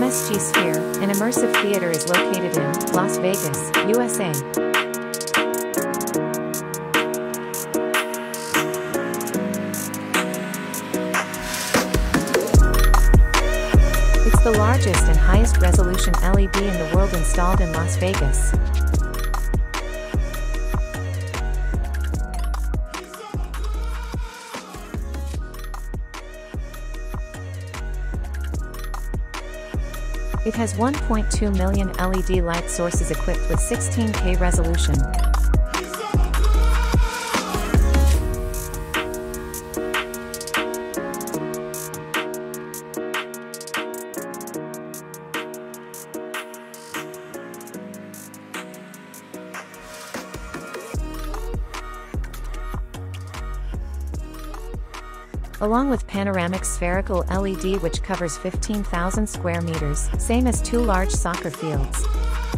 MSG Sphere, an immersive theater, is located in Las Vegas, USA. It's the largest and highest resolution LED in the world installed in Las Vegas. It has 1.2 million LED light sources equipped with 16K resolution. Along with panoramic spherical LED which covers 15,000 square meters, same as two large soccer fields.